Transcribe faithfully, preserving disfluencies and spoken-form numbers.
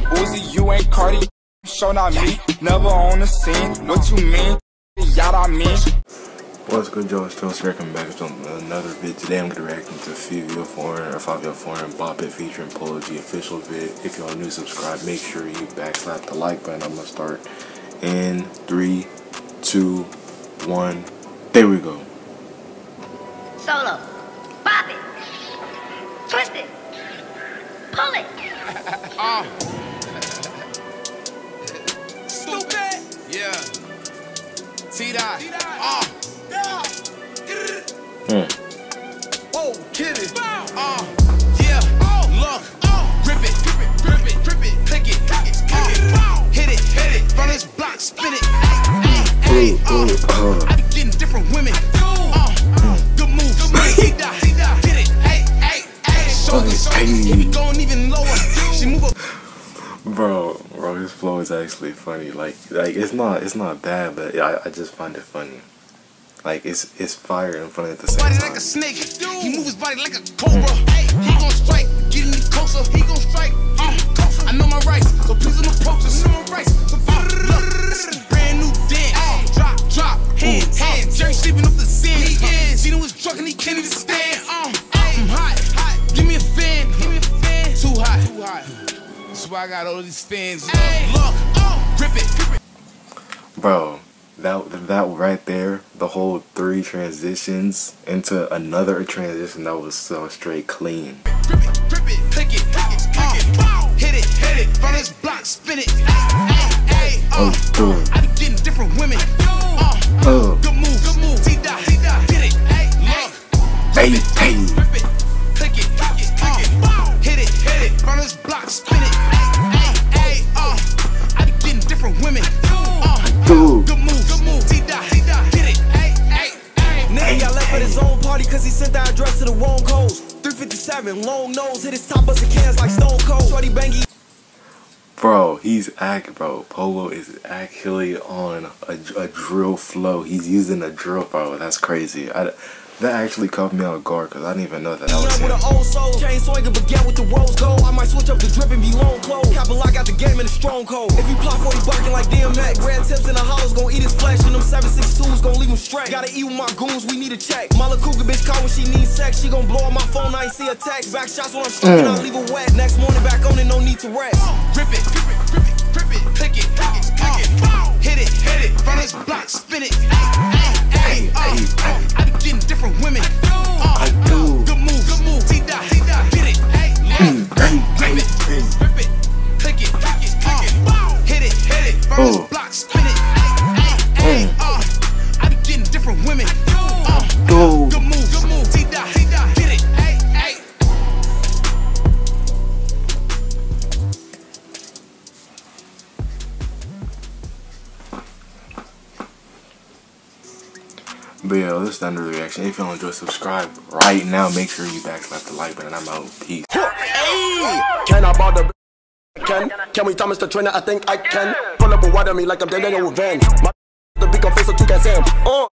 Uzi, you ain't Cardi, show not me. Never on the scene, what you mean? Yacht I mean. What's good, Joe? It's Joe Sir coming back with another vid. Today I'm going to be reacting to Fivio Foreign or Fivio Foreign Bop It featuring Polo G official vid. If y'all new, subscribe. Make sure you backslap the like button. I'm going to start in three, two, one. There we go. Solo. Bop it. Twist it. Pull it. uh. Stupid. Yeah. T-Dot. Uh. Hmm. Oh, kid it. Uh. Yeah. Look. Grip it. Grip it. Grip it. Grip it. Click it. Click it. Click it. Hit it. Hit it. Run this block. Spin it. Hey, hey, uh. I be getting different women. Uh. Good move. Good move. T-Dot. T-Dot. Get it. Hey, hey, hey. Shoulders. You be going even lower. She move up. Bro, bro, his flow is actually funny. Like, like it's not, it's not bad, but I, I just find it funny. Like, it's, it's fire and funny at the same body time. Like a snake, he move his body like a cobra. Hey, he gon' strike, getting me closer. He gon' strike, uh, I know my rights, so please don't approach us. I know my rights, so uh, look, this is a brand new dance. Uh, drop, drop, hands, hands. Jerry sleeping up the sand. He is. Gino was drunk and he can't even stand. Uh, I'm hot, hot. Give me a fan, give me a fan. Too hot, too hot. That's why I got all these fans. Hey, look, uh, grip it, grip it. Bro, that that right there, the whole three transitions into another transition that was so straight clean. Grip it, grip it, click it, click it, click it. Hit it, hit it, run this block, spin it. Hey, uh, I be getting different women. Uh, good move, good move. T-Dot, T-Dot, get it. Hey, look, Hey, hey. grip it, click it, click it, click it. Hit it, hit it, run this block, spin it. Hey, uh, I be getting different women. Uh, Dude. good move, good move. T-Dot, T-Dot, get it. Hey, hey, hey. Nigga got left at his own party cause he sent that address to the wrong coast. three fifty-seven, long nose, hit his top busting cans like Stone Cold. Shorty bangy. Bro, he's act, bro. Polo is actually on a, a drill flow. He's using a drill, bro. That's crazy. I, that actually caught me off guard because I didn't even know that that was him. With an old soul, chain swinging, baguette with the rose gold. I might switch up the drip and be long clothes. Cap a lock out the game in a strong cold. If you plot forty barking like D M X, red tips in the hollows gon' eat his flesh, and them seven six twos gon' leave him straight. Gotta eat with my goons, we need a check. Mala Cougar bitch call when she needs sex. She gon' blow up my phone, I ain't see a text. Back shots when I'm striking, I leave her wet. Next morning back on it, no need to rest. Grip it, grip it, grip it, grip it, click it, click it, click it. Hit it, hit it, run this block, spin it. Hey, uh, I be getting different women. I do. Good move, good move. T-Dot, T-Dot, get it. Hey, look, grip it, grip it, click it, click it, click it. Hit it, hit it, run this block, spin it. Hey, uh, I be getting different women. Go. Good move, good move. T-Dot, T-Dot, get it. Hey, hey. But yeah, this is the end of the reaction. If y'all enjoy, subscribe right now. Make sure you backslap the like button. I'm out. Peace. Hey! Can I bother? Can? Can we Thomas the trainer? I think I can. Pull up a water me like I'm dead in revenge. My the big on face so you can say him. Oh.